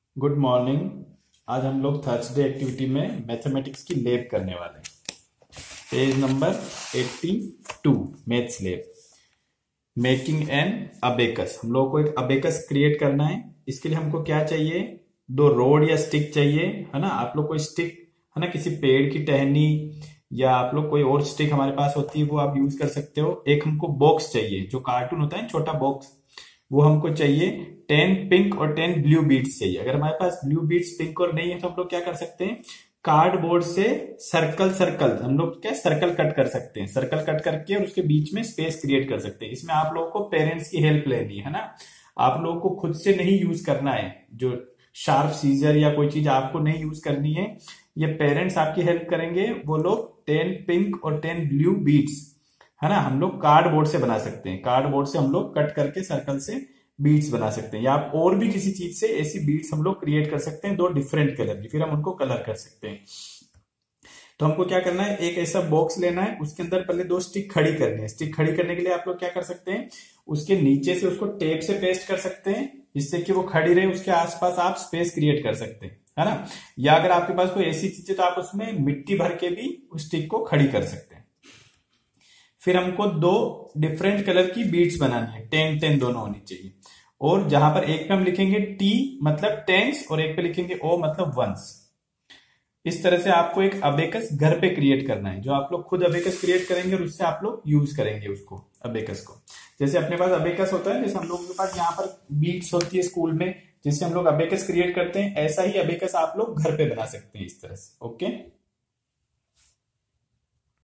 Good morning. आज हम लोग थर्सडे एक्टिविटी में मैथमेटिक्स की लैब करने वाले हैं। Page number 82, maths lab, making an abacus. हम लोग को एक अबेकस क्रिएट करना है। इसके लिए हमको क्या चाहिए? दो रोड या स्टिक चाहिए, है ना। आप लोग कोई स्टिक, है ना, किसी पेड़ की टहनी या आप लोग कोई और स्टिक हमारे पास होती है वो आप यूज कर सकते हो। एक हमको बॉक्स चाहिए, जो कार्टून होता है छोटा बॉक्स, वो हमको चाहिए। 10 पिंक और 10 ब्लू बीड्स चाहिए। अगर हमारे पास ब्लू बीड्स पिंक और नहीं है तो हम लोग क्या कर सकते हैं, कार्डबोर्ड से सर्कल सर्कल हम लोग क्या सर्कल कट कर सकते हैं। सर्कल कट करके और उसके बीच में स्पेस क्रिएट कर सकते हैं। इसमें आप लोगों को पेरेंट्स की हेल्प लेनी है ना। आप लोगों को खुद से नहीं यूज करना है। जो शार्प सीजर या कोई चीज आपको नहीं यूज करनी है, ये पेरेंट्स आपकी हेल्प करेंगे। वो लोग 10 पिंक और 10 ब्लू बीड्स, है ना, हम लोग कार्डबोर्ड से बना सकते हैं। कार्डबोर्ड से हम लोग कट करके सर्कल से बीड्स बना सकते हैं, या आप और भी किसी चीज से ऐसी बीड्स हम लोग क्रिएट कर सकते हैं, दो डिफरेंट कलर की, फिर हम उनको कलर कर सकते हैं। तो हमको क्या करना है, एक ऐसा बॉक्स लेना है, उसके अंदर पहले दो स्टिक खड़ी करनी है। स्टिक खड़ी करने के लिए आप लोग क्या कर सकते हैं, उसके नीचे से उसको टेप से पेस्ट कर सकते हैं, जिससे कि वो खड़ी रहे। उसके आसपास आप स्पेस क्रिएट कर सकते हैं, है ना। या अगर आपके पास कोई ऐसी चीज है तो आप उसमें मिट्टी भर के भी उस स्टिक को खड़ी कर सकते हैं। फिर हमको दो डिफरेंट कलर की बीड्स बनानी है, 10-10 दोनों होनी चाहिए। और जहां पर एक पे हम लिखेंगे टी मतलब टेंस और एक पे लिखेंगे ओ मतलब वंस। इस तरह से आपको एक अबेकस घर पे क्रिएट करना है, जो आप लोग खुद अबेकस क्रिएट करेंगे और उससे आप लोग यूज करेंगे उसको, अबेकस को। जैसे अपने पास अबेकस होता है, जैसे हम लोगों के पास यहाँ पर बीट्स होती है स्कूल में, जिससे हम लोग अबेकस क्रिएट करते हैं, ऐसा ही अबेकस आप लोग घर पे बना सकते हैं इस तरह से। ओके।